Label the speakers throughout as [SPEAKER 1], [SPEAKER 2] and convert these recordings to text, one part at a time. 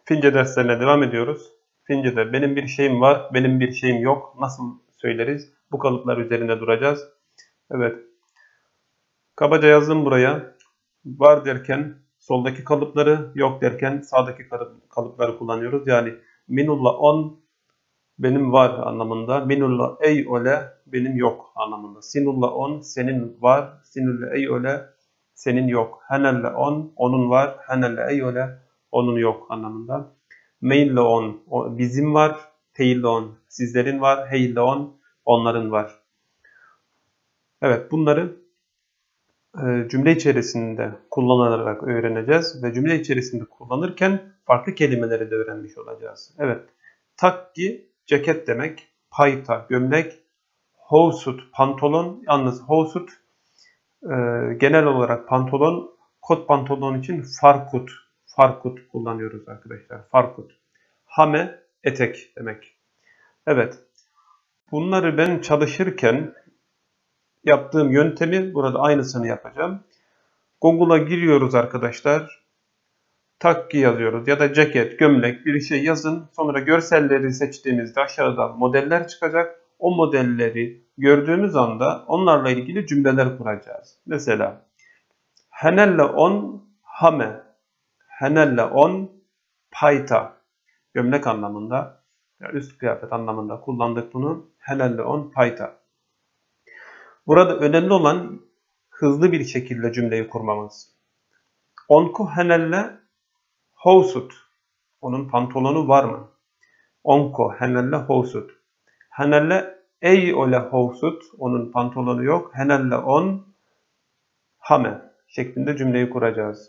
[SPEAKER 1] Fince derslerine devam ediyoruz. Fince'de benim bir şeyim var, benim bir şeyim yok. Nasıl söyleriz? Bu kalıplar üzerinde duracağız. Evet. Kabaca yazdım buraya. Var derken soldaki kalıpları, yok derken sağdaki kalıpları kullanıyoruz. Yani minulla on benim var anlamında. Minulla ey ole benim yok anlamında. Sinulla on senin var. Sinulla ey ole senin yok. Henelle on onun var. Henelle ey ole onun yok anlamında. Maille on bizim var. Teille on sizlerin var. Heille on onların var. Evet, bunları cümle içerisinde kullanarak öğreneceğiz ve cümle içerisinde kullanırken farklı kelimeleri de öğrenmiş olacağız. Evet, takki ceket demek, payta gömlek, housut pantolon. Yalnız housut genel olarak pantolon, kot pantolon için farkut kullanıyoruz arkadaşlar. Farkut. Hame etek demek. Evet. Bunları ben çalışırken yaptığım yöntemi burada aynısını yapacağım. Google'a giriyoruz arkadaşlar. Takki yazıyoruz ya da ceket, gömlek bir şey yazın. Sonra görselleri seçtiğimizde aşağıda modeller çıkacak. O modelleri gördüğümüz anda onlarla ilgili cümleler kuracağız. Mesela henelle on hame, henelle on payta. Gömlek anlamında, yani üst kıyafet anlamında kullandık bunu. Henelle on payta. Burada önemli olan hızlı bir şekilde cümleyi kurmamız. Onko henelle housut. Onun pantolonu var mı? Onko henelle housut. Henelle ey ole housut. Onun pantolonu yok. Henelle on hame şeklinde cümleyi kuracağız.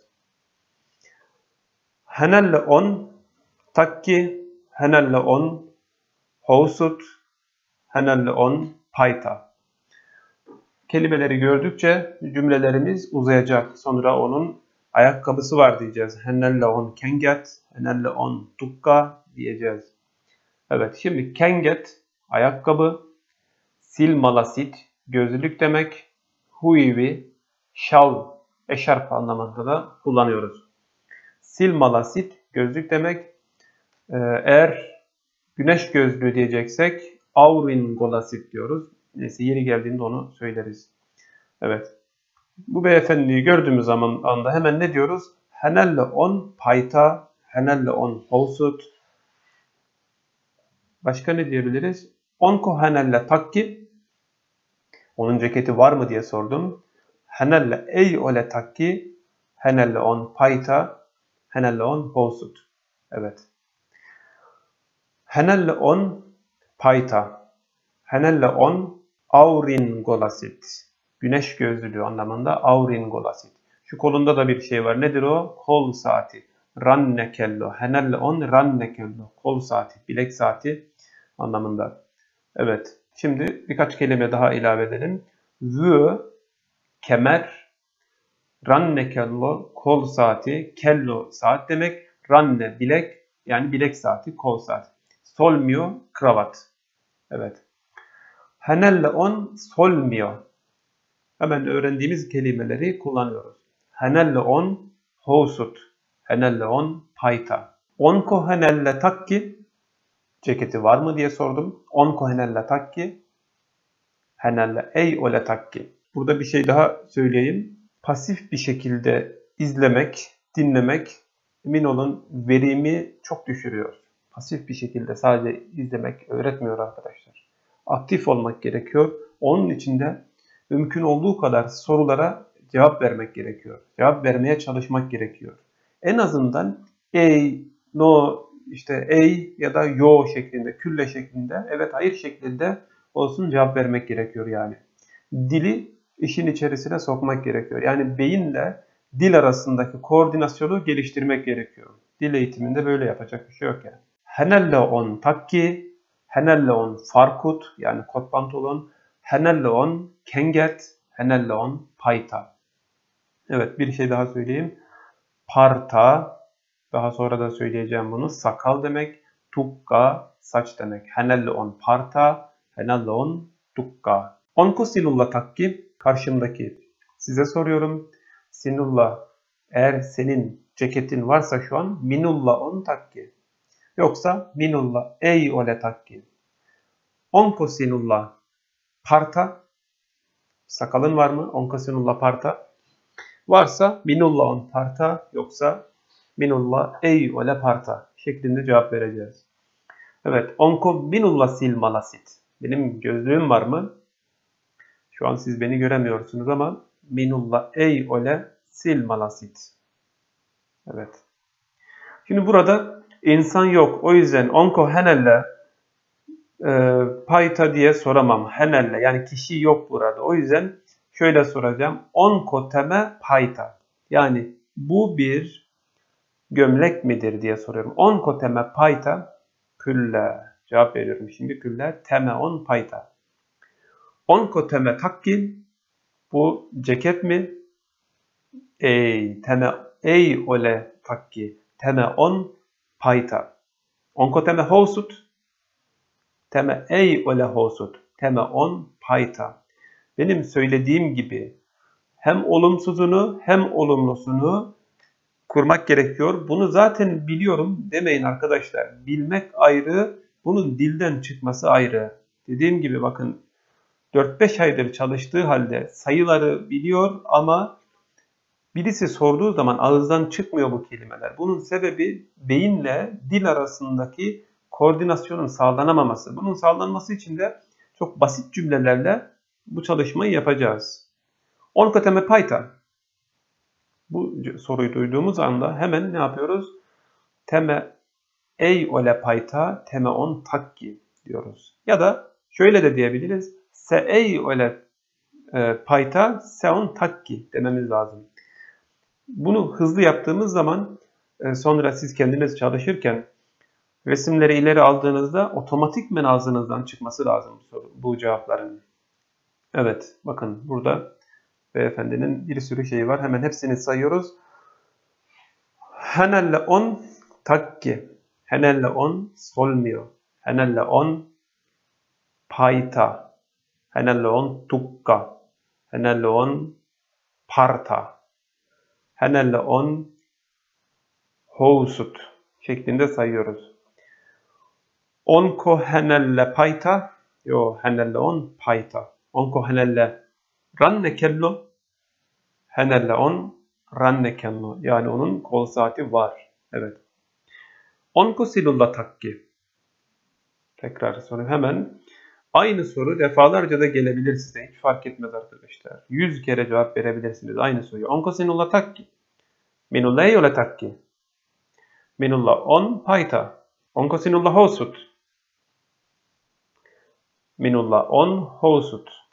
[SPEAKER 1] Henelle on takki. Henelle on housut. Henelle on payta. Kelimeleri gördükçe cümlelerimiz uzayacak. Sonra onun ayakkabısı var diyeceğiz. Henelle on kenget, henelle on tukka diyeceğiz. Evet, şimdi kenget ayakkabı, silmalasit gözlük demek, huivi şal eşarp anlamında da kullanıyoruz. Silmalasit gözlük demek. Eğer güneş gözlüğü diyeceksek auringolasit diyoruz. Neyse yeri geldiğinde onu söyleriz. Evet. Bu beyefendiyi gördüğümüz anda hemen ne diyoruz? Henelle on payta, henelle on housut. Başka ne diyebiliriz? Onko henelle takki. Onun ceketi var mı diye sordum. Henelle ey ole takki, henelle on payta, henelle on housut. Evet. Henelle on payta, henelle on auringolasit. Güneş gözlülüğü anlamında auringolasit. Şu kolunda da bir şey var. Nedir o? Kol saati. Rannekello. Henelle on rannekello. Kol saati, bilek saati anlamında. Evet. Şimdi birkaç kelime daha ilave edelim. Vü, kemer, rannekello, kol saati, kello saat demek. Ranne, bilek, yani bilek saati, kol saati. Solmio, kravat. Evet. Henelle on solmio. Hemen öğrendiğimiz kelimeleri kullanıyoruz. Henelle on housut. Henelle on payta. Onko henelle takki. Ceketi var mı diye sordum. Onko henelle takki. Henelle ey ole takki. Burada bir şey daha söyleyeyim. Pasif bir şekilde izlemek, dinlemek emin olun verimi çok düşürüyor. Pasif bir şekilde sadece izlemek öğretmiyor arkadaşlar. Aktif olmak gerekiyor. Onun için de mümkün olduğu kadar sorulara cevap vermek gerekiyor. Cevap vermeye çalışmak gerekiyor. En azından ey, no, işte ey ya da yo şeklinde, külle şeklinde, evet hayır şeklinde olsun cevap vermek gerekiyor yani. Dili işin içerisine sokmak gerekiyor. Yani beyinle dil arasındaki koordinasyonu geliştirmek gerekiyor. Dil eğitiminde böyle yapacak bir şey yok yani. Henelle on takki, henelle on farkut yani kot pantolon, henelle on kenget, henelle on payta. Evet, bir şey daha söyleyeyim. Parta, daha sonra da söyleyeceğim bunu. Sakal demek. Tukka, saç demek. Henelle on parta, henelle on tukka. Onko sinulla takki, karşımdaki size soruyorum. Sinulla, eğer senin ceketin varsa şu an minulla on takki. Yoksa minulla ei ole takki. Onko sinulla parta? Sakalın var mı? Onko sinulla parta? Varsa minulla on parta, yoksa minulla ei ole parta şeklinde cevap vereceğiz. Evet. Onko minulla silmalasit. Benim gözlüğüm var mı? Şu an siz beni göremiyorsunuz ama minulla ei ole silmalasit. Evet. Şimdi burada insan yok. O yüzden onko henelle payta diye soramam. Henelle yani kişi yok burada. O yüzden şöyle soracağım. Onko teme payta. Yani bu bir gömlek midir diye soruyorum. Onko teme payta külle. Cevap veriyorum şimdi külle. Teme on payta. Onko teme takki. Bu ceket mi? Teme ei ole takki. Teme on payta. Onko teme housut. Teme ei ole housut. Teme on payta. Benim söylediğim gibi hem olumsuzunu hem olumlusunu kurmak gerekiyor. Bunu zaten biliyorum demeyin arkadaşlar. Bilmek ayrı, bunun dilden çıkması ayrı. Dediğim gibi bakın 4-5 aydır çalıştığı halde sayıları biliyor ama birisi sorduğu zaman ağızdan çıkmıyor bu kelimeler. Bunun sebebi beyinle dil arasındaki koordinasyonun sağlanamaması. Bunun sağlanması için de çok basit cümlelerle bu çalışmayı yapacağız. Onko teme payta. Bu soruyu duyduğumuz anda hemen ne yapıyoruz? Teme ei ole payta, teme on takki diyoruz. Ya da şöyle de diyebiliriz. Se ei ole payta, se on takki dememiz lazım. Bunu hızlı yaptığımız zaman sonra siz kendiniz çalışırken resimleri ileri aldığınızda otomatikmen ağzınızdan çıkması lazım bu cevapların. Evet, bakın burada beyefendinin bir sürü şeyi var. Hemen hepsini sayıyoruz. Henelle on takki. Henelle on solmio. Henelle on payta. Henelle on tukka. Henelle on parta. Henelle on housut şeklinde sayıyoruz. Onko henelle payta. Yo, henelle on payta. Onko henelle ranne kello. Henelle on ranne kello. Yani onun kol saati var. Evet. Onko sinulla takki. Tekrar soru hemen. Aynı soru defalarca da gelebilir size. Hiç fark etmez arkadaşlar. 100 kere cevap verebilirsiniz aynı soruyu. Onko sinulla takki. Minulla ei ole takki. Minulla on payta. Onko sinulla housut? Minulla on housut.